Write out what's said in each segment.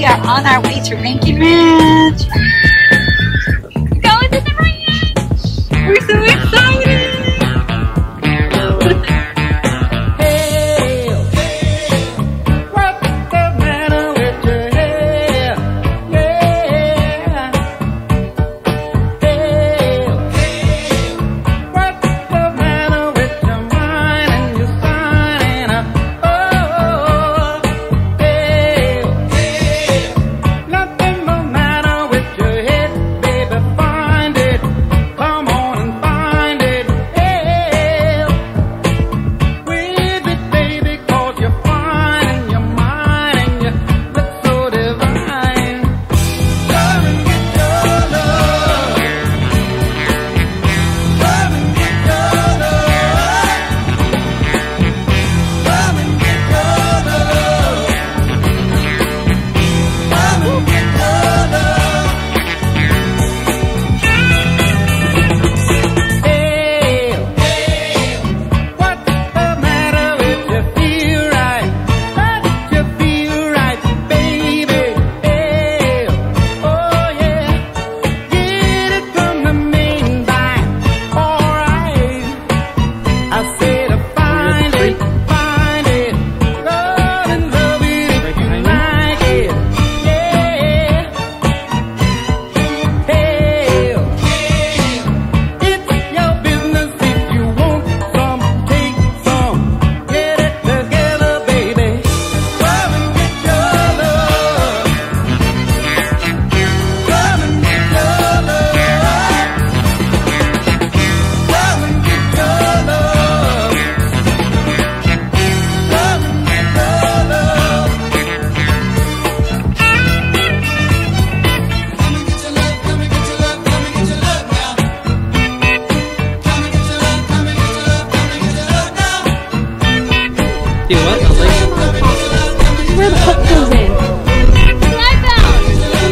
we are on our way to Rankin Ranch. Going to the ranch! We're so excited! Where the hook goes in. Slide down.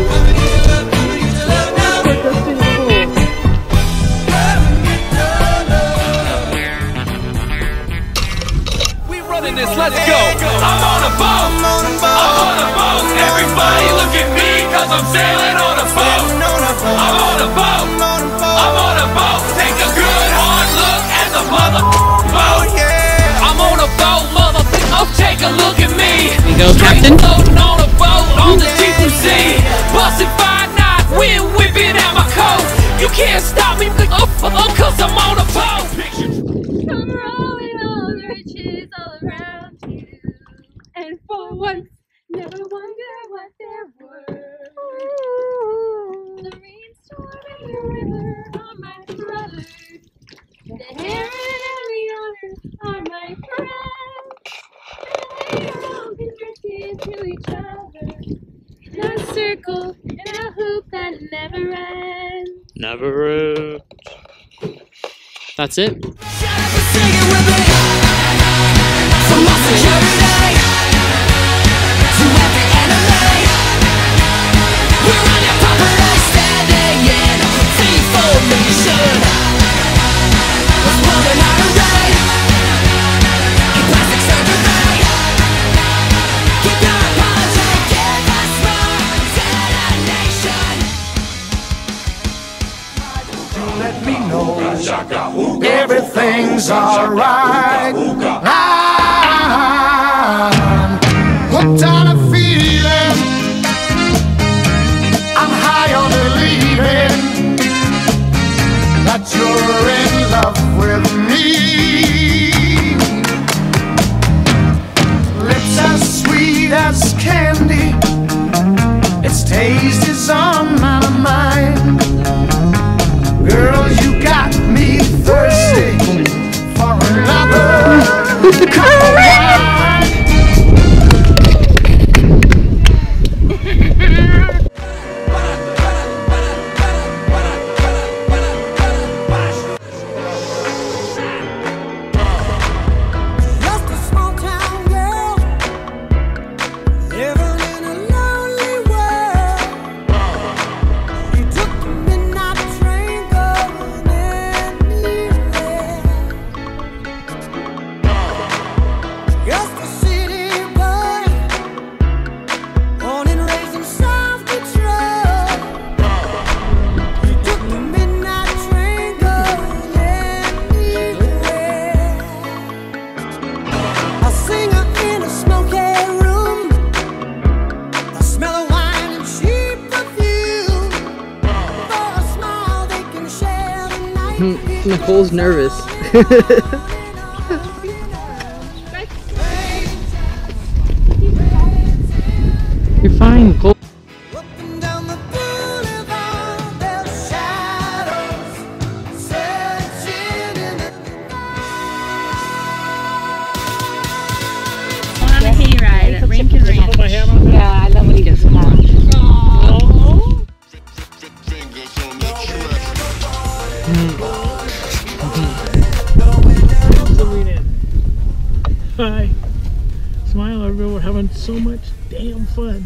We running this, let's go. I'm on a boat. I'm on a boat. Everybody look at me, cause I'm sailing on a boat. I'm on a boat. I'm on a boat. Take a good hard look at the mother boat. I'm on a boat, mother. Oh, take a look at me. Here you go, Captain. Floating on a boat on the deep blue sea. Busting 5 knots, wind whipping out my coat. You can't stop me, cause I'm on a boat. Come rolling all the riches all around you. And for once, never wonder what they're worth. The rainstorm and the river are my brothers. The heron and the otter are my friends. And they are all connected to each other. In a circle, in a hoop that never ends. Never ends. That's it. Shut up and sing it with me. From my security to every enemy. We're on your property, standing in a free formation. Let's pull it out of rain. In plastic surgery. Keep your apology, give us more detonation. Let me know everything's alright. I'm hooked on a feeling. I'm high on believing that you're in love with me. Lips as sweet as candy, its taste is on my mind. Girl, you got me thirsty for another cup of wine. Just a small town girl living in a lonely world. You took the midnight train going anywhere. Just a city boy, born and raised in Nicole's nervous. You're fine, Nicole. On a hayride at Rankin Ranch. Yeah, I love when he does smart. Hi. Smile, everyone. We're having so much damn fun.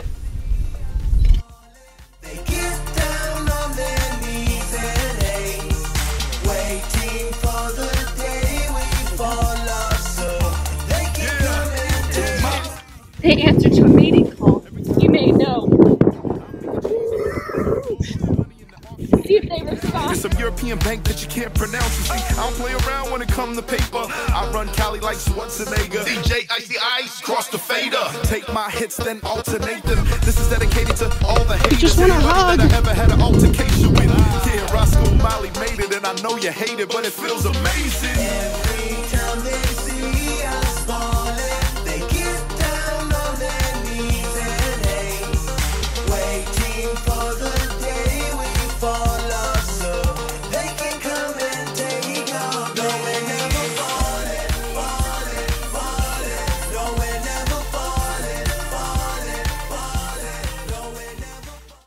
They get down on their knees and ache, waiting for the day we fall off so they can come and take. They answer to a mating call. You may know. See if they respond. It's some European bank that you can't pronounce. You see, I don't play around when it comes to paper. I run Cali like Schwarzenegger. DJ Icy Ice, cross the fader. Take my hits, then alternate them. This is dedicated to all the haters. Just want a hug. That I ever had an altercation with. Yeah, Roscoe Molly made it, and I know you hate it, but it feels amazing.